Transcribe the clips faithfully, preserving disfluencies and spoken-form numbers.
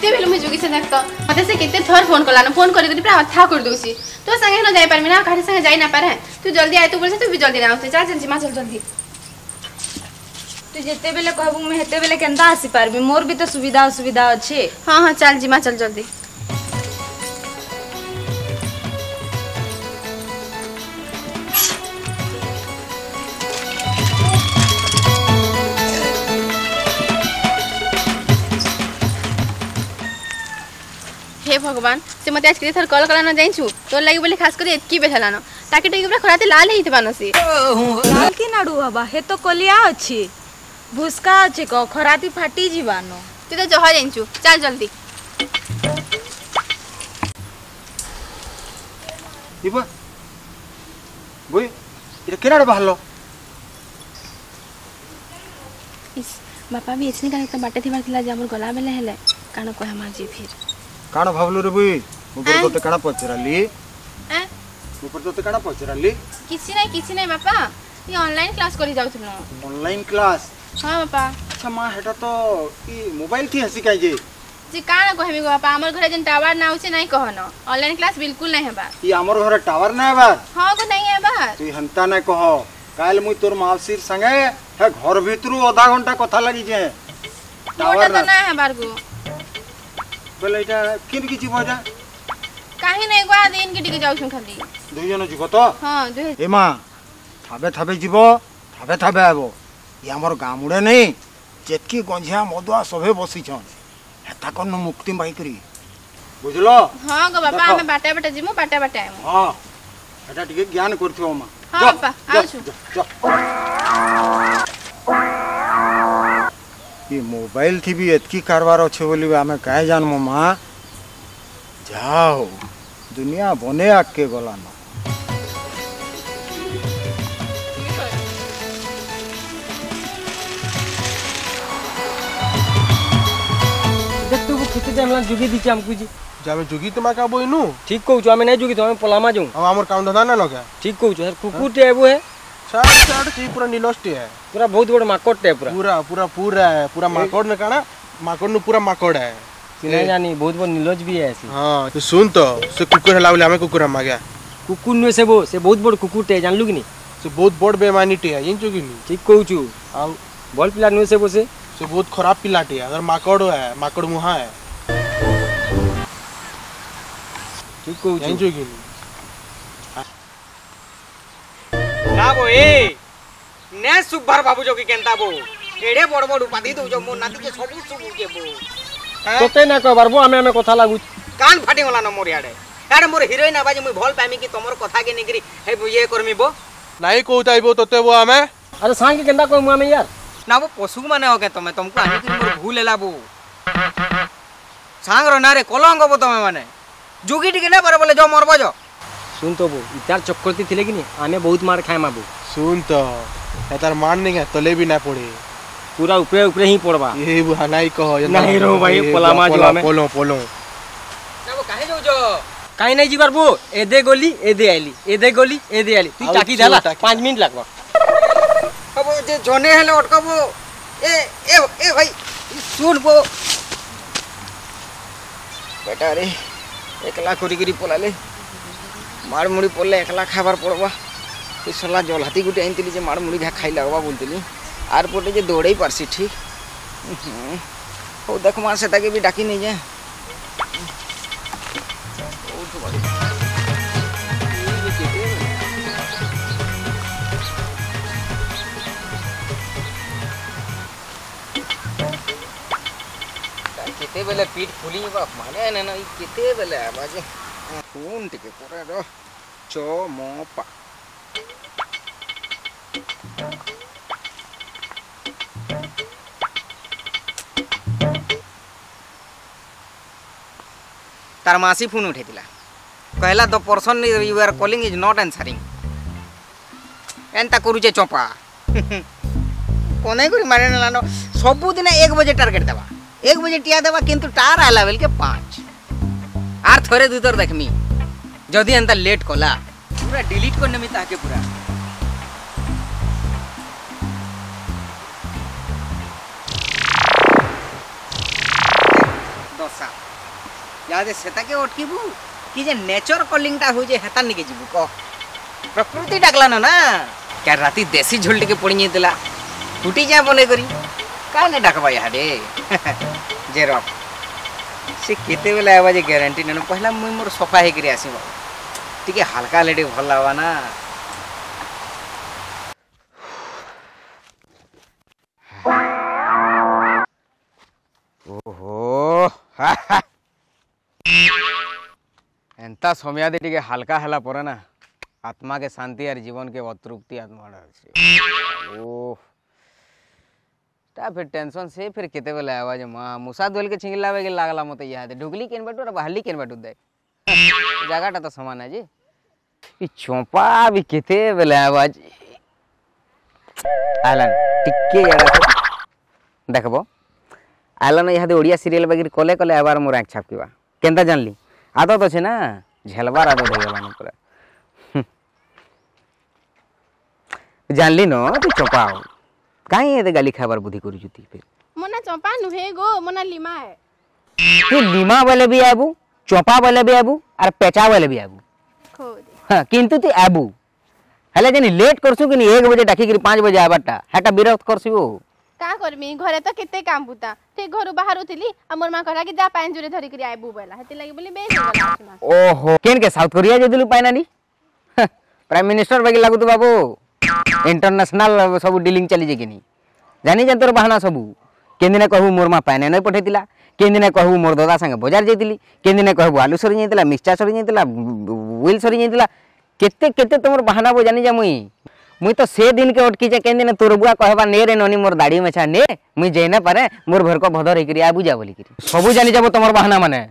केते बेले मुझे जोगी से देख तो मते से केते थर फोन कलानो फोन करी करी पूरा अथा कर दोसी तो संगे न जाई परमी ना काहे संगे जाई ना पारे तू जल्दी आय तू बोल तू भी जल्दी ना आउते जा चल जी मां चल जल्दी तू जेते बेले कहबू मैं हेते बेले केनता आसी पारबी मोर भी तो सुविधा असुविधा अच्छे। हां हां चल जी मां चल जल्दी हे भगवान से मते आज के थर कॉल कला न जाइछु तो लागि बोले खास कर एतकी बेठला न ताकि टकी पूरा खराते लाल हेत बानसी लाल की नाडू हबा हे तो कलिया अछि भुसका अछि को खराती फाटी जीवानो तू तो जहा जाइछु चल जल्दी इबा बोई इरे केनाड बाहलो इस बापा भी एछनी का तो बाटे थी बार जे हमर गला बेले हेले कानो कह मार जी फिर काण भावलु रे बुई ऊपर तोते काण पचराली ए ऊपर तोते काण पचराली किसी नहीं किसी नहीं बापा ये ऑनलाइन क्लास करी जाउथनो ऑनलाइन क्लास हां बापा अच्छा मां हेटा तो ई मोबाइल की हसी काई जे जी काण कहबी गो बापा हमर घरे जन टावर ना होचे नहीं कहनो ऑनलाइन क्लास बिल्कुल नहीं हेबा ई हमर घरे टावर ना हेबा हां को नहीं हेबा तू हंता ना कह काल मुई तोर मावसीर संगे हे घर भीतरु आधा घंटा कथा लागि जे टावर ना ना हेबार को बोले इटा किन किछि भजा काहे नहीं गवा दिन के टिके जाउ खाली दुई जन जीव तो हां दुई ए मां थाबे थाबे जीव थाबे थाबे आबो ई हमर गामुडे नहीं जेतकी गंझिया मदुआ सभे बसी छन हेता कन मुक्ति बाई करी बुझलो हां गो बापा हमें बाटे बाटे जिमु बाटे बाटे आइमु हां एटा टिके ज्ञान करथियो मां हां बापा आउ छु ये मोबाइल थी भी एतकी कारबार अच्छे बोली आमे काहे जानमो मां जाओ दुनिया बने आके गला न देख तू किते टाइम ला जुगी दिचे हमकु जी जामे जुगी तमा का बोइनु ठीक कहू हमें नहीं जुगी तो हमें पलामा जाऊं हम हमर काम धंधा ना लगा ठीक कहू सर कुकुटे आबो है छाड़ छाड़ ची पूरा नीलस्टी है पूरा बहुत बड़ माकड़ है पूरा पूरा पूरा पूरा है पूरा माकड़ ने काना माकड़ नु पूरा माकड़ है नहीं जानी बहुत बड़ नीलज भी है ऐसी हां तो सुन तो से कुकुर हला बोले हमें कुकुर मां गया कुकुर नु से वो से बहुत बड़ कुकुर है जान लू कि नहीं से बहुत बड़ बेमानीटी है इन चुकी नहीं ठीक कहू छु हां बॉल पिला नु से वो से से बहुत खराब पिलाटी है अगर माकड़ है माकड़ मुहा है ठीक कहू इन छु चुकी ना बो ए ने सुब्बार बाबू जो की केनता बो एडे बड़ बड़ उपाधि दो जो मो नाती के सब सुबु के बो तोते ना कहबार बो हमें हमें कथा लागु कान फाटी होला न मोर याडे याडे मोर हीरोइन आबाज मुई भल पामी कि तमर कथा के निगरी हे ये करमी बो नहीं कहताइबो तोते वो हमें अरे सांग के केनता कहमु हमें यार ना वो पशु माने हो के तमे तुमको आनी कि मोर भूल हैला बो सांग रो ना रे कलंग बो तमे माने जुगी टिके ना पर बोले जो मरबो जो सुन तो बो इतार चक्करती थिले कि नहीं आमे बहुत मार खाए माबू सुन तो तार मान नहीं है तले भी ना पड़े पूरा ऊपर ऊपर ही पड़बा ये बुआ नहीं कहो नहीं रो भाई पलामा जो हमें पोलो पोलो ना वो काहे जो जो काहे नहीं जीवार बो एदे गोली एदे आइली एदे गोली एदे आइली तू टाकी झाला पाँच मिनट लागबा अब जे जोने हेले अटकबो ए ए ए भाई सुन बो बेटा रे एकला करी करी पलाले माड़ मुड़ी पड़े एकला खाबार पड़वा ये सला जल हाथी गुटे आनी जे माड़ मुड़ी घा खाई लगवा बोलती आर पटे जे दौड़े पारसी ठीक हो देख मार से ताके भी डाकी नहीं जाए केते बेले पीठ फुली बाप माने ना ना केते बेले आवाज फोन टिके पूरा रो चो मो पा तार मासी फोन उठे दिला कहला the person you are calling is not answering एंता करूचे चोपा कोने करी मारे ना सब दिन एक बजे टारगेट देवा एक बजे टिया देवा किंतु टार आला बेल के पाँच आर थोड़े दूतर देखमी जदि एंता लेट कला पूरा डिलीट करने में ताके पूरा दशा यादे सेता के अटकीबू कि जे नेचर कॉलिंगटा हो जे हेता निके जीबू क प्रकृति डाकला न ना क्या राती देसी झोल के पड़ी देला टूटी जा बने करी का ने डाकबा याडे जे रख से केते बेला आवाज गारंटी न पहला मुई मोर सफा हे करी आसीबो टिके हल्का लेडे भल लागबा ना ओहो एंता समय दे टिके हल्का हला परे ना आत्मा के शांति और जीवन के अतृप्ति आत्मा ओह ता फिर टेंशन से फिर केते बेला आवाज मां मुसा दोल के छिंगलावे के लागला मते याद ढुगली केन बाटू और बहली केन बाटू दे जगहटा तो समान है जी ई चोपा भी केते बेला आवाज आलन टिके यार देखबो आलन यहाँ ओडिया सीरियल बगिर कोले कोले आबार मोर आँख छापकीबा केनता जानली आदत अच्छे ना झेलबार आदत हो गला पूरा जानली न तू चंपा काई एते गाली खाबार बुद्धि करू जुती फिर मोना चंपा नुहे गो मोना लिमा है तू लिमा वाले भी आबू चंपा वाले भी आबू और पेचा वाले भी आबू खोदे हां किंतु तू आबू हले जनी लेट करसु कि एक बजे डाकी कि पाँच बजे आबाटा हेटा विरोध करसिबो का करमी घरे तो केते काम बुता ते घर बाहर उथिली हमर मां कहला कि जा पाइन जुरे धरि करी आइबू बेला हेति लागि बोली बेस गला ओहो केन के साउथ कोरिया जदिलु पाइनानी प्राइम मिनिस्टर बगे लागु तो बाबू इंटरनेशनल सब डीलिंग चली जे किनी जानी जन तोर बहाना सब केन दिन कहू मोर मां पाइने नै पठेतिला केन दिन कहू मोर दादा संगे बाजार जैतिली केन दिन कहू आलू सरी जैतिला मिक्सचर सरी जैतिला व्हील सरी जैतिला केते केते तोर बहाना बो जानी जा मुई मुई तो से दिन के अटकी जे केन दिन तोर बुआ कहबा ने रे ननी मोर दाढ़ी मेछा ने मुई जे न पारे मोर घर को भदर हे करी आबू जा बोली करी सब जानी जाबो तोर बहाना माने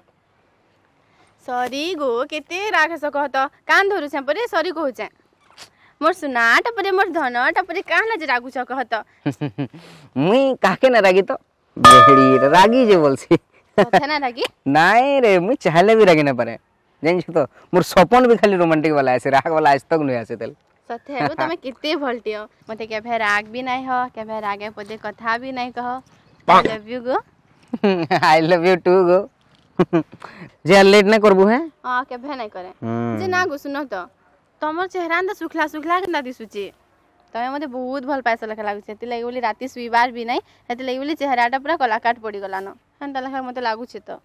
सॉरी गो केते राखस कहत कान धरु छ परे सॉरी कहू छ मोर सुना टपरे मोर धन टपरे काहला जे रागु छ कहत मुई काके न रागी तो बेहड़ी रागी जे बोलसी सथे ना रागी नाइ रे मुई चाहले भी रागी न पारे जानि छ तो मोर सपन भी खाली रोमांटिक वाला आसे राग वाला आज तक नहीं आसे तेल सथे हो तमे किते भलटियो मते के भे राग भी नहीं हो के भे रागे पदे कथा भी नहीं कहो आई लव यू गो आई लव यू टू गो जे लेट न करबू है हां के भे नहीं करे जे ना गो सुनो तो तमर चेहरा न सुखला सुखला के ना दिसुची तमे मते बहुत भल पैसा लखा लागु छै ति लागि बोली राती सुईबार भी नहीं हेति लागि बोली चेहराटा पूरा कलाकाट पड़ी गला न हन त लखा मते लागु छै तो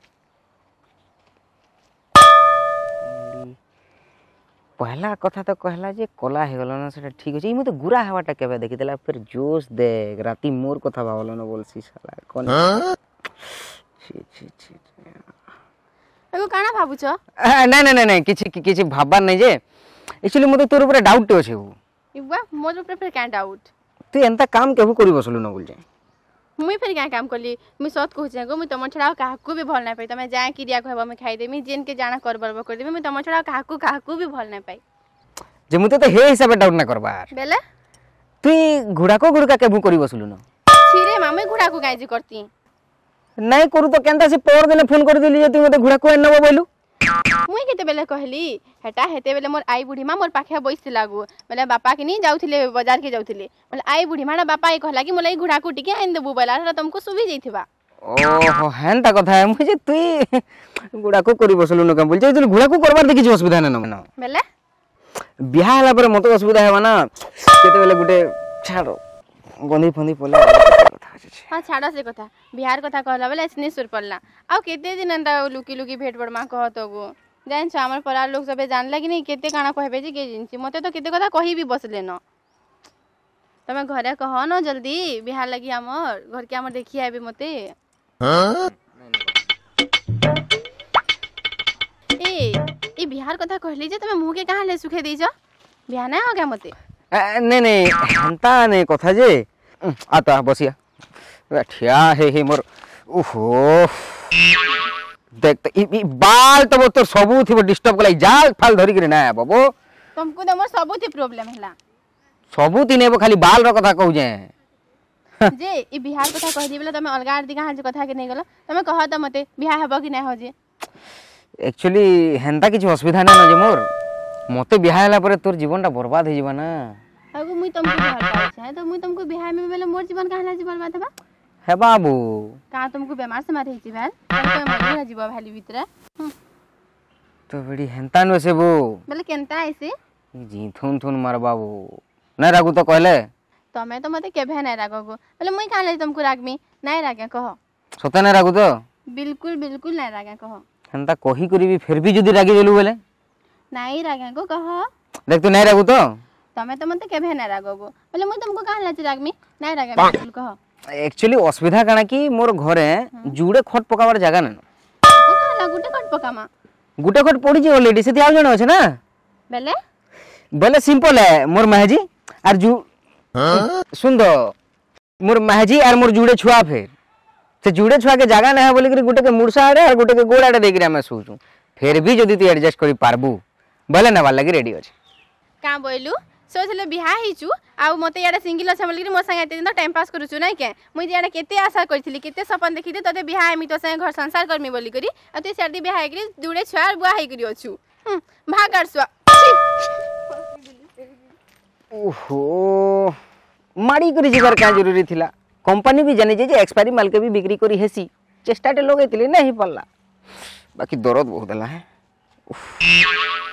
पहला कथा तो कहला जे कला हे गलो ना सेटा ठीक अछि मते गुरा हवाटा केबे देखि देला फिर जोश देख राती मोर कथा भावलो न बोलसी साला कोन छी छी छी एगो काना भाबु छ नै नै नै किछि किछि भाबबा नै जे एक्चुअली मते तोर ऊपर डाउट अछि हो इबा मोर ऊपर फिर क्या डाउट तू एंता काम केहू करी बसलु न बोल जाय मुई फिर क्या काम करली मुई सत कहू छै गो मुई तमन छड़ा काहकू भी भल नै पाई तमे जाय किरिया कहबा मैं खाई देमी जेन के जाना कर बरबो कर देमी मुई तमन छड़ा काहकू काहकू भी भल नै पाई जे मुते तो हे हिसाब डाउट ना करबार बेले तू घुड़ा को घुड़का केहू करी बसलु न छिरे मामे घुड़ा को गाइजी करती नै करू तो केनता से पर दिन फोन कर दिली जे तू मते घुड़ा को एनबो बोलू मुई केते बेले कहली हेटा हेते बेले मोर आई बुढ़ी मां मोर पाखे बैस लागू बेले बापा के नहीं जाउथिले बाजार के जाउथिले बेले आई बुढ़ी मां बापा ए कहला कि मोला ई घुड़ा कुटी के आइन देबू बेला तुमको सुबी जइथिबा ओहो हेनता कथा है मुझे तू घुड़ा को करी बसलु न काम बोल जे तू घुड़ा को करबार देखि असुविधा न न बेले बियाह हला पर मत असुविधा है ना केते बेले गुटे छाड़ो गंधी फंदी पोला हां छाड़ा से कथा बिहार कथा कहला बेले इसने सुर पड़ला आ केते दिन अंदा लुकी लुकी भेट बड़ मां कहत गो जान छ हमर परिवार लोग सबे जानला कि नहीं केते काना कहबे जे के जिनसी मते तो केते कथा कहि भी बसले न तमे घरे कह न जल्दी बिहार लगी हमर घर के हमर देखि आबे मते हां ए ई बिहार कथा कहली जे तमे मुंह के कहां ले सुखे दी छ बिहार नै हो गया मते नहीं नहीं हंता नहीं कथा जे आता बसिया बैठिया हे हे मोर ओहो देख ई ई बाल तो तोर सबू थी डिस्टर्ब कलाई जाल फाल धरी करे ना बाबू तुमको तो मोर सबू थी प्रॉब्लम हैला सबू थी नेबो खाली बाल रो कथा कहू जे जे ई बिहार कथा कह दी बेला तमे अलगा अर्दी कहां जे कथा के नहीं गलो तमे कह त मते बिहार हबो कि नहीं हो जे एक्चुअली हेंता किछ असुविधा ना न जे मोर मते बिहार हला पर तोर जीवनटा बर्बाद हो जीवा ना अगो मुई तुमको बिहार पाउ छै तो मुई तुमको बिहार में बेला मोर जीवन कहां ला जी बर्बाद हबा है बाबू का तुमको बेमार से मारे हिची भाल तुमको मरी जीव भाली भितरे तो बड़ी हेंता न से बो बोले केनता ऐसे जी थुन थुन मार बाबू नहीं रागू तो कहले तमे तो मते केभे नहीं रागो बोले मुई काले तुमको रागमी नहीं रागे कह सते नहीं रागू तो बिल्कुल बिल्कुल नहीं रागे कह हेंता कही करी भी फिर भी जदी रागी देलु बोले नहीं रागे को कह देख तू नहीं रागू तो तमे तो मते केभे नहीं रागो बोले मुई तुमको काले रागमी नहीं रागे बिल्कुल कह एक्चुअली असुविधा काना कि मोर घरे जुड़े खट पकावर जगह न काला गुटे कट पकामा गुटे खट पड़ी जे ऑलरेडी से आउ जण अछि ना बेले बेले सिंपल है मोर महजी और जू सुन दो मोर महजी और मोर जुड़े छुआ फिर से जुड़े छुआ के जगह ना है बोली कि गुटे के मुरसा आड़े और गुटे के गोड़ आड़े देकरी हमें सोचू फिर भी जदी तू एडजस्ट करी पारबू बोले ना वाला रेडी अछि का बोलू सोचले बिहा हिचू आ मते याडे सिंगल छ बोली मो संगे दिन टाइम पास करूछु नै के मुई याडे केते आशा करथिली केते सपन देखिते तते बिहा एमी तो संगे घर संसार करमी बोली करी आ तू सर्दी बिहा हेकरी जुड़े छुआ बुआ हेकरी अछु भागर सुआ ओहो माड़ी करी जिगर का जरूरी थिला कंपनी भी जाने जे एक्सपायरी माल के भी बिक्री करी हेसी चेष्टा टे लगैतिली नहीं पल्ला बाकी दर्द बहुत हला है उफ